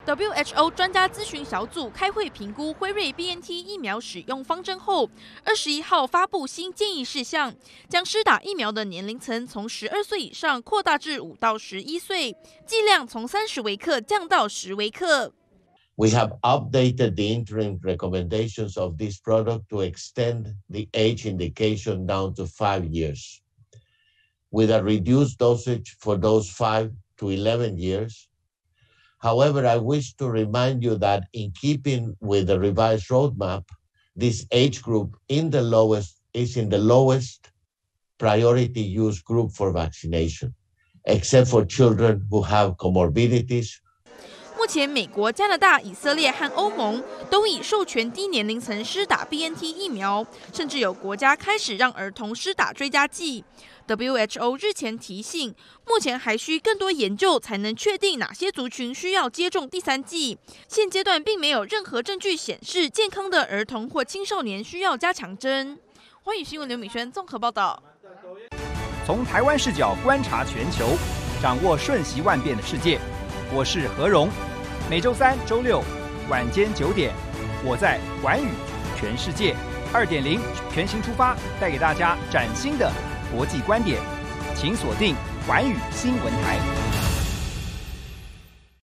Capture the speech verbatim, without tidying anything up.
W H O 专家咨询小组开会评估辉瑞 B N T 疫苗使用方针后，二十一号发布新建议事项，将施打疫苗的年龄层从十二岁以上扩大至五到十一岁，剂量从三十微克降到十微克。 We have updated the interim recommendations of this product to extend the age indication down to five years, with a reduced dosage for those five to eleven years. However, I wish to remind you that in keeping with the revised roadmap, this age group in the lowest is in the lowest priority use group for vaccination, except for children who have comorbidities. 目前，美国、加拿大、以色列和欧盟都已授权低年龄层施打 B N T 疫苗，甚至有国家开始让儿童施打追加剂。W H O 日前提醒，目前还需更多研究才能确定哪些族群需要接种第三剂。现阶段并没有任何证据显示健康的儿童或青少年需要加强针。欢迎新闻刘敏轩综合报道。 从台湾视角观察全球，掌握瞬息万变的世界。我是何荣。 每周三、周六晚间九点，我在寰宇全世界 二点零全新出发，带给大家崭新的国际观点，请锁定寰宇新闻台。